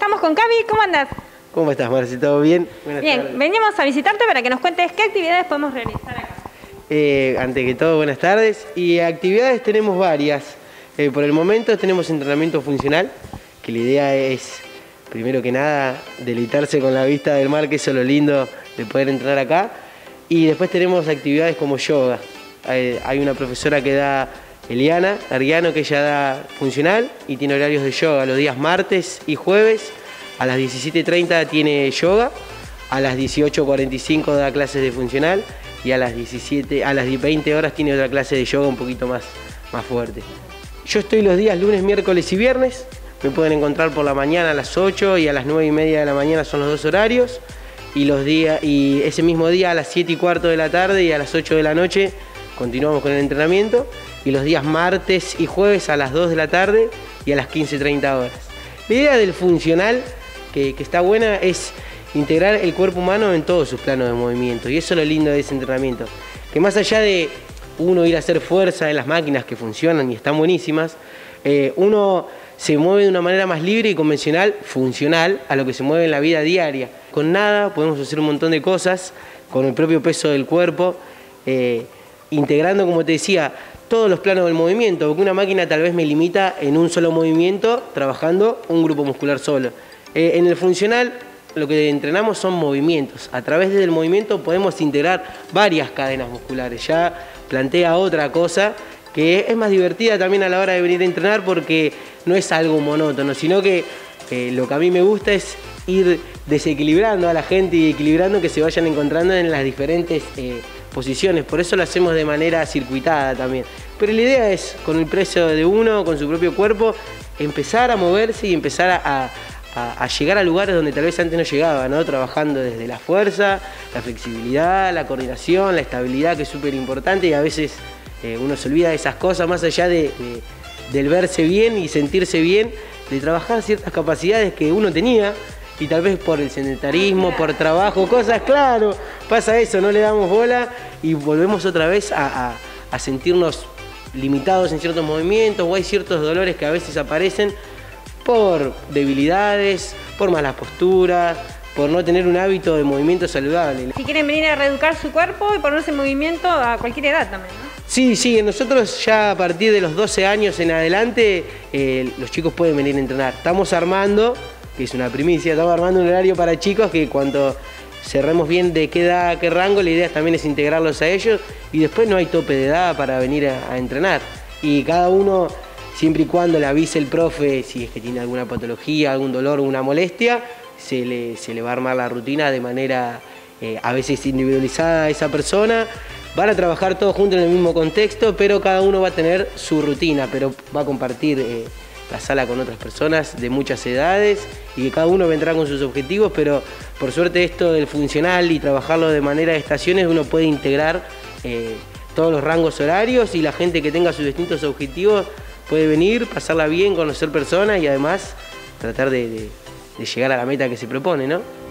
estamos con Cami. ¿Cómo andás? ¿Cómo estás, Marci? ¿Todo bien? Buenas tardes. Venimos a visitarte para que nos cuentes qué actividades podemos realizar acá. Antes que todo, buenas tardes. Y actividades tenemos varias. Por el momento tenemos entrenamiento funcional, que la idea es, primero que nada, deleitarse con la vista del mar, que eso es lo lindo de poder entrenar acá. Y después tenemos actividades como yoga. Hay una profesora que da, Eliana Ariano, que ella da funcional y tiene horarios de yoga los días martes y jueves. A las 17:30 tiene yoga, a las 18:45 da clases de funcional y a las 20 horas tiene otra clase de yoga un poquito más fuerte. Yo estoy los días lunes, miércoles y viernes. Me pueden encontrar por la mañana a las 8 y a las 9:30 de la mañana son los dos horarios. Y ese mismo día a las 7:15 de la tarde y a las 8 de la noche continuamos con el entrenamiento. Y los días martes y jueves a las 2 de la tarde y a las 15:30 horas. La idea del funcional, que está buena, es integrar el cuerpo humano en todos sus planos de movimiento. Y eso es lo lindo de ese entrenamiento. Que más allá de uno ir a hacer fuerza en las máquinas que funcionan y están buenísimas, uno se mueve de una manera más libre y convencional, funcional, a lo que se mueve en la vida diaria. Con nada podemos hacer un montón de cosas, con el propio peso del cuerpo, integrando, como te decía, todos los planos del movimiento, porque una máquina tal vez me limita en un solo movimiento, trabajando un grupo muscular solo. En el funcional, lo que entrenamos son movimientos. A través del movimiento podemos integrar varias cadenas musculares. Ya plantea otra cosa que es más divertida también a la hora de venir a entrenar, porque no es algo monótono, sino que lo que a mí me gusta es ir desequilibrando a la gente y equilibrando, que se vayan encontrando en las diferentes posiciones. Por eso lo hacemos de manera circuitada también. Pero la idea es, con el peso de uno, con su propio cuerpo, empezar a moverse y empezar a llegar a lugares donde tal vez antes no llegaba, ¿no? Trabajando desde la fuerza, la flexibilidad, la coordinación, la estabilidad, que es súper importante, y a veces uno se olvida de esas cosas, más allá del verse bien y sentirse bien, de trabajar ciertas capacidades que uno tenía, y tal vez por el sedentarismo, por trabajo, cosas, claro, pasa eso, no le damos bola y volvemos otra vez a sentirnos limitados en ciertos movimientos, o hay ciertos dolores que a veces aparecen por debilidades, por malas posturas, por no tener un hábito de movimiento saludable. Si quieren venir a reeducar su cuerpo y ponerse en movimiento a cualquier edad también, ¿no? Sí, nosotros ya a partir de los 12 años en adelante, los chicos pueden venir a entrenar. Estamos armando, que es una primicia, estamos armando un horario para chicos que cuando cerremos bien de qué edad, qué rango, la idea también es integrarlos a ellos, y después no hay tope de edad para venir a entrenar. Y cada uno, siempre y cuando le avise el profe si es que tiene alguna patología, algún dolor o una molestia, se le va a armar la rutina de manera a veces individualizada a esa persona. Van a trabajar todos juntos en el mismo contexto, pero cada uno va a tener su rutina, pero va a compartir la sala con otras personas de muchas edades, y que cada uno vendrá con sus objetivos, pero por suerte esto del funcional y trabajarlo de manera de estaciones, uno puede integrar todos los rangos horarios, y la gente que tenga sus distintos objetivos puede venir, pasarla bien, conocer personas y además tratar de llegar a la meta que se propone, ¿no?